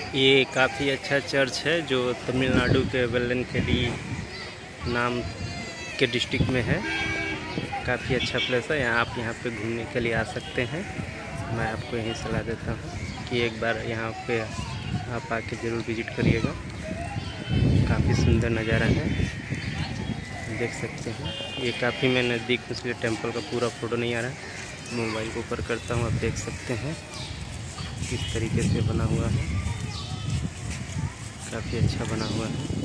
ये काफ़ी अच्छा चर्च है जो तमिलनाडु के वेल्लंकडी नाम के डिस्ट्रिक्ट में है। काफ़ी अच्छा प्लेस है, आप यहाँ पे घूमने के लिए आ सकते हैं। मैं आपको यही सलाह देता हूँ कि एक बार यहाँ पे आप आके ज़रूर विज़िट करिएगा। काफ़ी सुंदर नज़ारा है, देख सकते हैं। ये काफ़ी मैं नज़दीक हूँ इसलिए टेंपल का पूरा फ़ोटो नहीं आ रहा है। मोबाइल को ऊपर करता हूँ, आप देख सकते हैं किस तरीके से बना हुआ है। काफ़ी अच्छा बना हुआ है।